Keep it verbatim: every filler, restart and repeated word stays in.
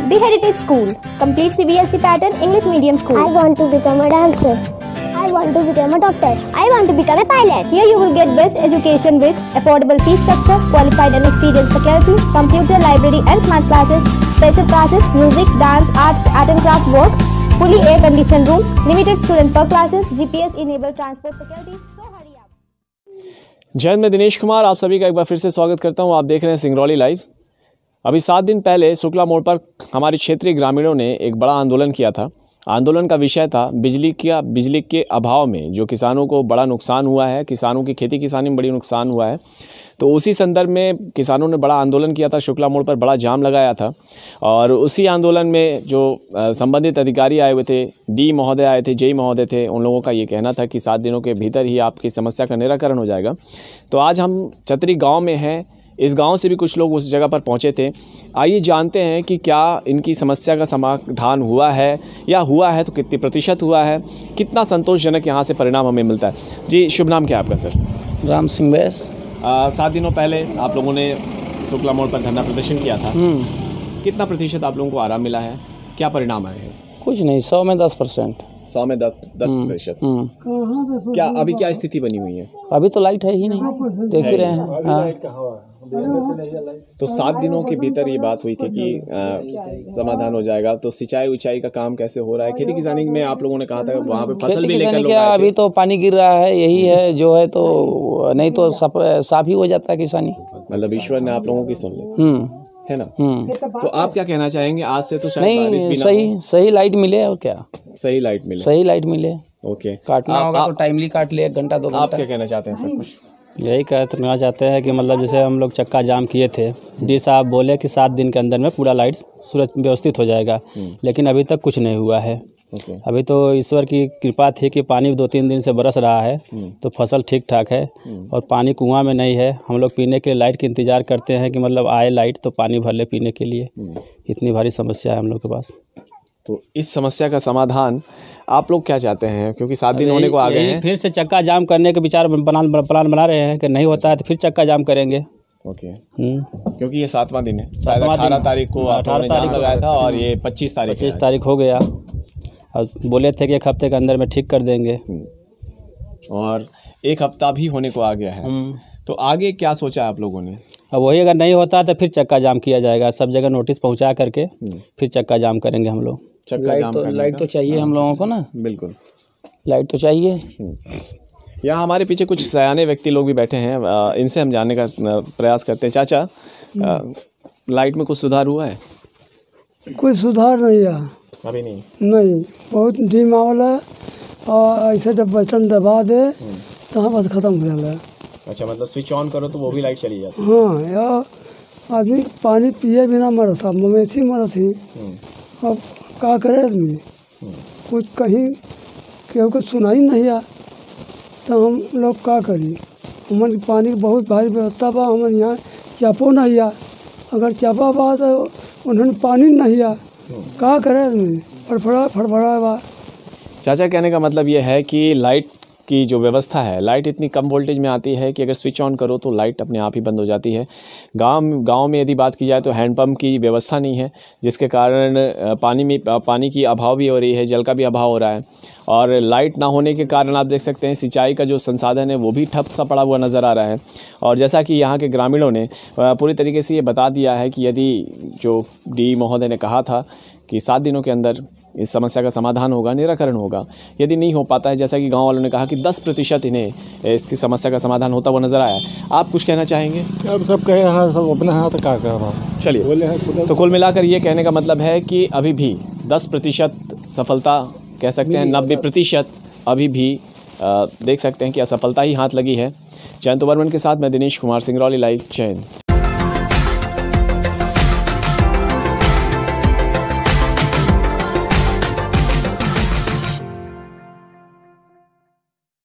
The Heritage School, complete C B S E pattern English medium school. I want to become a dancer. I want to become a doctor. I want to become a pilot. Here you will get best education with affordable fee structure, qualified and experienced faculty, computer library and smart classes, special classes, music, dance, art, art and craft work, fully air conditioned rooms, limited student per classes, G P S enabled transport faculty. So hurry up. जय हिंद, मैं दिनेश कुमार आप सभी का एक बार फिर से स्वागत करता हूं। आप देख रहे हैं सिंगरौली लाइव। अभी सात दिन पहले शुक्ला मोड़ पर हमारे क्षेत्रीय ग्रामीणों ने एक बड़ा आंदोलन किया था। आंदोलन का विषय था बिजली का बिजली के अभाव में जो किसानों को बड़ा नुकसान हुआ है, किसानों की खेती किसानी में बड़ी नुकसान हुआ है। तो उसी संदर्भ में किसानों ने बड़ा आंदोलन किया था, शुक्ला मोड़ पर बड़ा जाम लगाया था। और उसी आंदोलन में जो संबंधित अधिकारी आए हुए थे, डी महोदय आए थे, जेई महोदय थे, उन लोगों का ये कहना था कि सात दिनों के भीतर ही आपकी समस्या का निराकरण हो जाएगा। तो आज हम चतरी गाँव में हैं। इस गांव से भी कुछ लोग उस जगह पर पहुंचे थे। आइए जानते हैं कि क्या इनकी समस्या का समाधान हुआ है, या हुआ है तो कितनी प्रतिशत हुआ है, कितना संतोषजनक यहाँ से परिणाम हमें मिलता है। जी, शुभ नाम क्या है आपका सर? राम सिंह बैस। सात दिनों पहले आप लोगों ने शुक्ला मोड़ पर धरना प्रदर्शन किया था। कितना प्रतिशत आप लोगों को आराम मिला है, क्या परिणाम आए हैं? कुछ नहीं, सौ में दस परसेंट सौ में दस दस प्रतिशत। क्या अभी क्या स्थिति बनी हुई है? अभी तो लाइट है ही नहीं, देख ही रहे हैं। हाँ। तो सात दिनों के भीतर ये बात हुई थी कि आ, समाधान हो जाएगा। तो सिंचाई उचाई का काम कैसे हो रहा है? खेती किसानी में आप लोगों ने कहा था वहाँ पे फसल भी लेकर लोग आए थे। अभी तो पानी गिर रहा है, यही है जो है, तो नहीं तो साफ ही हो जाता है किसानी। मतलब ईश्वर ने आप लोगों की सुन ली है ना। तो आप क्या कहना चाहेंगे? आज से तो शायद बारिश भी ना सही सही लाइट मिले, और क्या सही लाइट मिले, सही लाइट मिले। ओके, काटना होगा तो टाइमली काट ले, एक घंटा दो घंटा। आप क्या कहना चाहते हैं सर? कुछ यही कहना चाहते हैं कि मतलब जैसे हम लोग चक्का जाम किए थे, डी साहब बोले कि सात दिन के अंदर में पूरा लाइट व्यवस्थित हो जाएगा, लेकिन अभी तक कुछ नहीं हुआ है। okay. अभी तो ईश्वर की कृपा थी कि पानी दो तीन दिन से बरस रहा है, तो फसल ठीक ठाक है। और पानी कुआं में नहीं है। हम लोग पीने के लिए लाइट का इंतज़ार करते हैं कि मतलब आए लाइट तो पानी भर ले पीने के लिए। इतनी भारी समस्या है हम लोग के पास। तो इस समस्या का समाधान आप लोग क्या चाहते हैं? क्योंकि सात दिन होने को आ गए हैं। फिर से चक्का जाम करने के विचार प्लान प्लान बना रहे हैं कि नहीं होता है तो फिर चक्का जाम करेंगे। ओके, क्योंकि ये सातवां दिन है। शायद अठारह तारीख को अठारह तारीख लगाया था और ये पच्चीस तारीख पच्चीस तारीख हो गया, और बोले थे कि एक हफ्ते के अंदर में ठीक कर देंगे, और एक हफ्ता भी होने को आ गया है। तो आगे क्या सोचा आप लोगों ने? अब वही अगर नहीं होता तो फिर चक्का जाम किया जाएगा। सब जगह नोटिस पहुंचा करके फिर चक्का जाम करेंगे हम लोग। चक्का जाम तो लाइट तो चाहिए हम लोगों को ना। बिल्कुल, लाइट तो चाहिए। यहाँ हमारे पीछे कुछ सयाने व्यक्ति लोग भी बैठे हैं, इनसे हम जानने का प्रयास करते हैं। चाचा, लाइट में कुछ सुधार हुआ है? कोई सुधार नहीं है अभी। नहीं नहीं बहुत डिमावल है, और ऐसे जब बटन दबा दे तो बस खत्म हो जाता है। अच्छा, मतलब स्विच ऑन करो तो वो भी लाइट चली जाती है? हाँ, या आदमी पानी पिए बिना मरत था, मवेशी मरत ही। अब क्या करे आदमी? कुछ कहीं केहू को सुनाई नहीं आ, तो हम लोग क्या करी? हमन पानी की बहुत भारी व्यवस्था बा। हमन यहाँ चापो नहीं आ, अगर चापा बा तो उन्होंने पानी नहीं आ, क्या करे आदमी? फड़फड़ा फड़फड़ा बा। चाचा, कहने का मतलब ये है कि लाइट की जो व्यवस्था है, लाइट इतनी कम वोल्टेज में आती है कि अगर स्विच ऑन करो तो लाइट अपने आप ही बंद हो जाती है। गांव गांव में यदि बात की जाए तो हैंडपंप की व्यवस्था नहीं है, जिसके कारण पानी में पानी की अभाव भी हो रही है, जल का भी अभाव हो रहा है। और लाइट ना होने के कारण आप देख सकते हैं सिंचाई का जो संसाधन है वो भी ठप सा पड़ा हुआ नज़र आ रहा है। और जैसा कि यहाँ के ग्रामीणों ने पूरी तरीके से ये बता दिया है कि यदि जो डी महोदय ने कहा था कि सात दिनों के अंदर इस समस्या का समाधान होगा, निराकरण होगा, यदि नहीं हो पाता है, जैसा कि गांव वालों ने कहा कि दस प्रतिशत इन्हें इसकी समस्या का समाधान होता हुआ नज़र आया। आप कुछ कहना चाहेंगे? अब सब कहे हाँ, सब अपने हाथ क्या कह रहा। चलिए बोले। तो कुल मिलाकर ये कहने का मतलब है कि अभी भी दस प्रतिशत सफलता कह सकते हैं, नब्बे प्रतिशत अभी भी आ, देख सकते हैं कि असफलता ही हाथ लगी है। जयंत वर्मन के साथ मैं दिनेश कुमार, सिंगरौली लाइव, जय हिंद।